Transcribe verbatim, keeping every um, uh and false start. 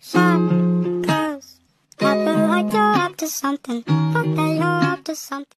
shut, close. I feel like you're up to something, but that you're up to something.